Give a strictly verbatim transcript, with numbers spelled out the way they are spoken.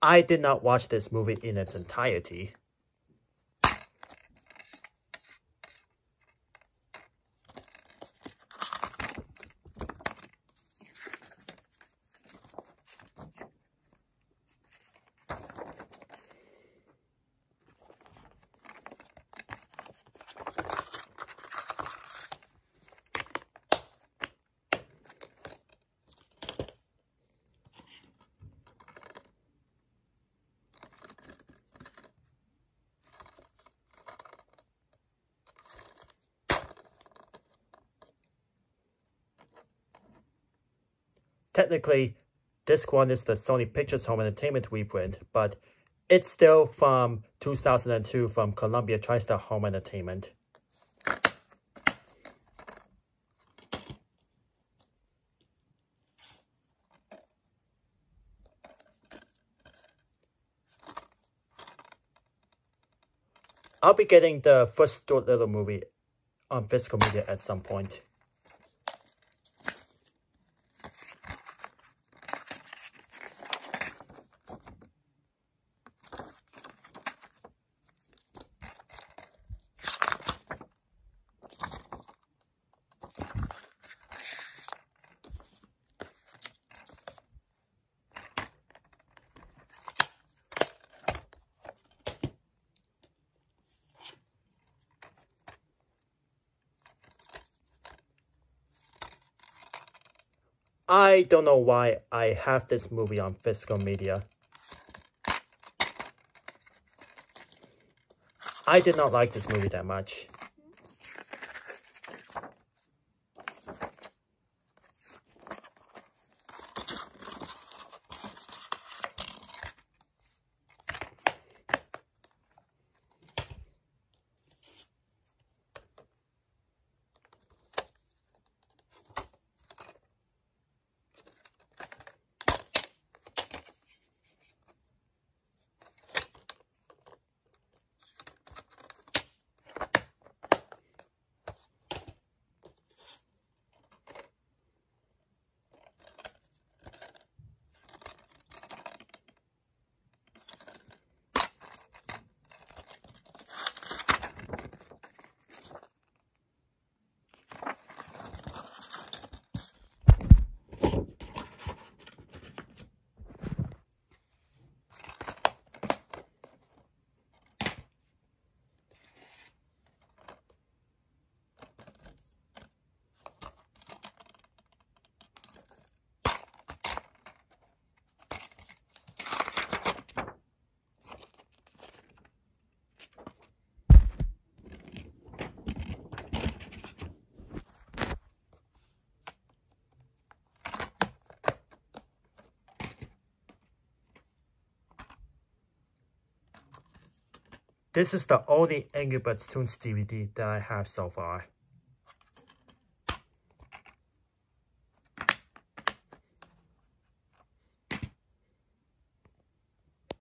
I did not watch this movie in its entirety. Technically, this one is the Sony Pictures Home Entertainment reprint, but it's still from two thousand two from Columbia TriStar Home Entertainment. I'll be getting the first Stuart Little movie on physical media at some point. I don't know why I have this movie on physical media. I did not like this movie that much. This is the only Angry Birds Toons D V D that I have so far.